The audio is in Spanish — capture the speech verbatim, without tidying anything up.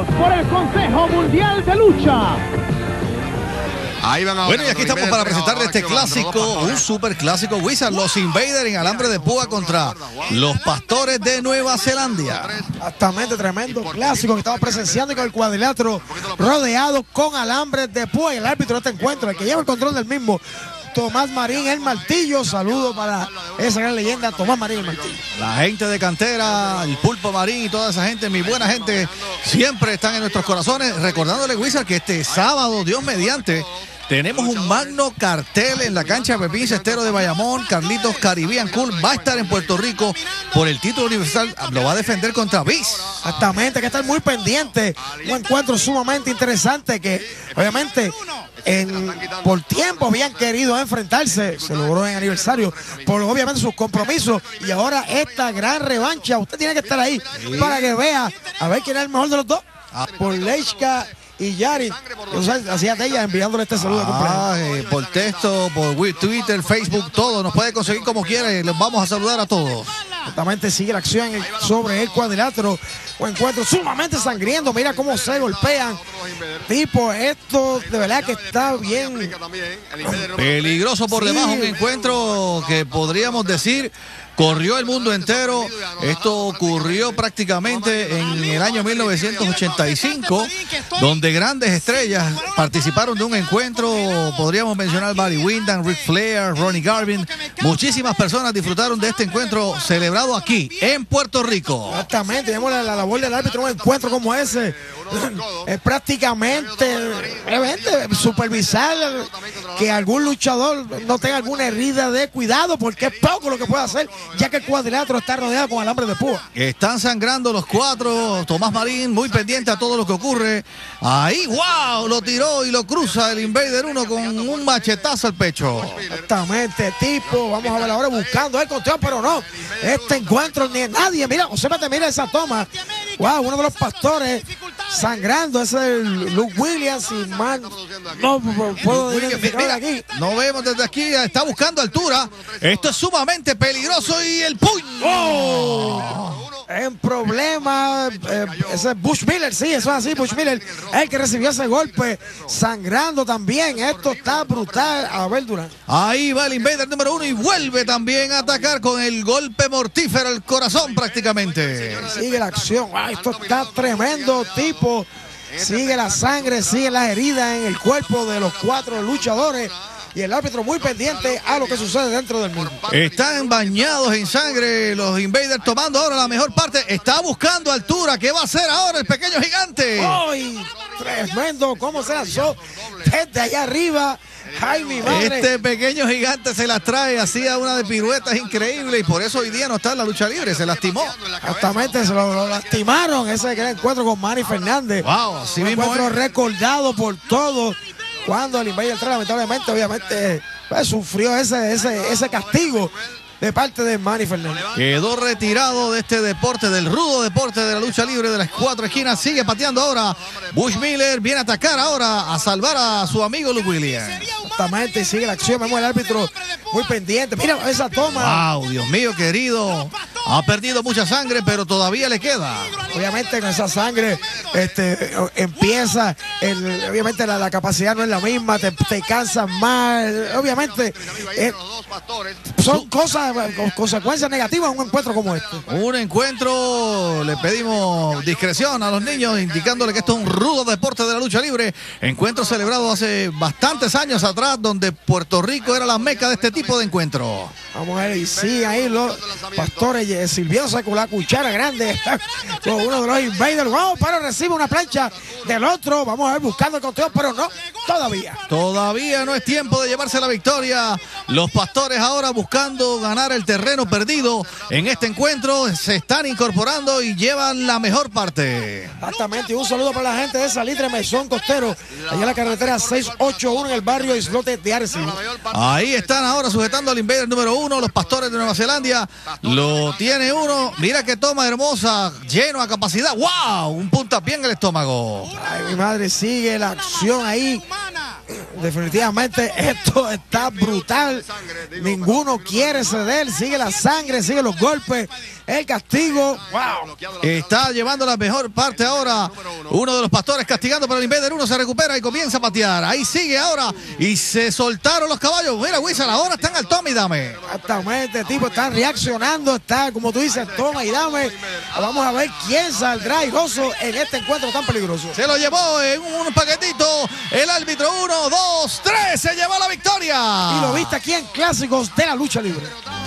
Unidos por el Consejo Mundial de Lucha. Ahí van ahora, bueno, y aquí estamos para presentarle este clásico, un super clásico Wizard, los Invaders en alambre de púa contra los Pastores de Nueva Zelanda. Exactamente, tremendo clásico que estamos presenciando con el cuadrilátero rodeado con alambres de púa y el árbitro de este encuentro, el que lleva el control del mismo, Tomás Marín el Martillo. Saludo para esa gran leyenda, Tomás Marín el Martillo. La gente de cantera, el Pulpo Marín y toda esa gente, mi buena gente, siempre están en nuestros corazones. Recordándole, Wizard, que este sábado, Dios mediante, tenemos un magno cartel en la cancha Pepín Cestero de Bayamón. Carlitos Caribbean Cool va a estar en Puerto Rico por el título universal. Lo va a defender contra Bis. Exactamente, hay que estar muy pendiente. Un encuentro sumamente interesante que, obviamente, en, por tiempo habían querido enfrentarse. Se logró en aniversario por, obviamente, sus compromisos. Y ahora esta gran revancha. Usted tiene que estar ahí sí. para que vea a ver quién es el mejor de los dos. Ah. Por Leiska y Yari, hacía de ella enviándole este saludo ah, de eh, por texto, por Twitter, Facebook, todo, nos puede conseguir como quiera y les vamos a saludar a todos. Exactamente, sigue la acción sobre el cuadrilátero. Un encuentro sumamente sangriento, mira cómo se golpean. Tipo, esto de verdad que está bien peligroso por sí. debajo, un encuentro que podríamos decir corrió el mundo entero. Esto ocurrió prácticamente en el año mil novecientos ochenta y cinco, donde grandes estrellas participaron de un encuentro. Podríamos mencionar Barry Windham, Ric Flair, Ronnie Garvin. Muchísimas personas disfrutaron de este encuentro celebrado aquí en Puerto Rico. Exactamente, vemos la, la labor del árbitro en un encuentro como ese. Es prácticamente supervisar que algún luchador no tenga alguna herida de cuidado, porque es poco lo que puede hacer, ya que el cuadrilátero está rodeado con alambre de púa. Están sangrando los cuatro. Tomás Marín muy pendiente a todo lo que ocurre. Ahí, wow, lo tiró y lo cruza el Invader uno con un machetazo al pecho. Exactamente, tipo, vamos a ver ahora buscando el conteo, pero no, este encuentro ni nadie, mira, obsérvate, mira esa toma. Wow, uno de los pastores sangrando, ese es el Luke Williams y man, no puedo identificar aquí. No vemos desde aquí, está buscando altura. Esto es sumamente peligroso y el puño. Oh. En problema, eh, ese es Bush Miller, sí, eso es así, Bush Miller, el que recibió ese golpe, sangrando también. Esto está brutal. A ver, Durán. Ahí va el Invader número uno y vuelve también a atacar con el golpe mortífero al corazón prácticamente. Sigue la acción. Ay, esto está tremendo, tipo. Sigue la sangre, sigue las heridas en el cuerpo de los cuatro luchadores. Y el árbitro muy pendiente a lo que sucede dentro del mismo. Están bañados en sangre los Invaders, tomando ahora la mejor parte. Está buscando altura. ¿Qué va a hacer ahora el pequeño gigante? ¡Ay! Tremendo cómo se lanzó desde allá arriba. ¡Ay, mi madre! Este pequeño gigante se las trae, hacía una de piruetas increíble y por eso hoy día no está en la lucha libre, se lastimó. Exactamente, se lo, lo lastimaron ese gran encuentro con Manny Fernández. Wow, así un mismo encuentro es. recordado por todos. Cuando el Invader tres, lamentablemente, obviamente, pues, sufrió ese, ese, ese castigo de parte de Manny Fernández. Quedó retirado de este deporte, del rudo deporte de la lucha libre de las cuatro esquinas. Sigue pateando ahora. Bush Miller viene a atacar ahora, a salvar a su amigo Luke Williams. Exactamente, sigue la acción. Vemos el árbitro muy pendiente. Mira esa toma. Wow, Dios mío, querido. Ha perdido mucha sangre, pero todavía le queda. Obviamente con esa sangre este, empieza, el, obviamente la, la capacidad no es la misma, te, te cansas más. Obviamente eh, son cosas, consecuencias negativas en un encuentro como este. Un encuentro, le pedimos discreción a los niños, indicándole que esto es un rudo deporte de la lucha libre. Encuentro celebrado hace bastantes años atrás, donde Puerto Rico era la meca de este tipo de encuentro. Vamos a ver, y sí, ahí los pastores eh, sirviéndose con la cuchara grande con uno de los Invaders. Wow, pero recibe una plancha del otro. Vamos a ver, buscando el conteo, pero no, todavía. Todavía no es tiempo de llevarse la victoria. Los pastores ahora buscando ganar el terreno perdido en este encuentro. Se están incorporando y llevan la mejor parte. Exactamente, y un saludo para la gente de Salitre Mesón Costero, allá en la carretera seiscientos ochenta y uno en el barrio Islote de Arce. Ahí están ahora sujetando al Invader número uno. Los pastores de Nueva Zelanda. Lo tiene uno. Mira qué toma hermosa. Lleno a capacidad. ¡Wow! Un puntapié en el estómago. Ay, mi madre, sigue la acción ahí. definitivamente esto está brutal. Ninguno quiere ceder. Sigue la sangre, sigue los golpes, el castigo. Wow. Está llevando la mejor parte ahora. Uno de los pastores castigando para el Invader. Uno se recupera y comienza a patear. Ahí sigue ahora. Y se soltaron los caballos. Mira, Wizard, ahora están al toma y dame. Exactamente, tipo, están reaccionando. Está, como tú dices, toma y dame. Vamos a ver quién saldrá airoso en este encuentro tan peligroso. Se lo llevó en un paquetito el árbitro. Uno, dos, tres. Se llevó la victoria. Y lo viste aquí en Clásicos de la Lucha Libre.